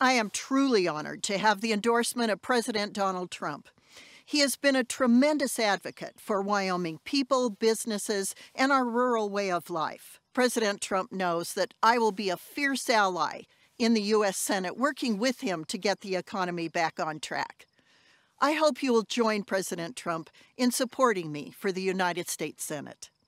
I am truly honored to have the endorsement of President Donald Trump. He has been a tremendous advocate for Wyoming people, businesses, and our rural way of life. President Trump knows that I will be a fierce ally in the U.S. Senate, working with him to get the economy back on track. I hope you will join President Trump in supporting me for the United States Senate.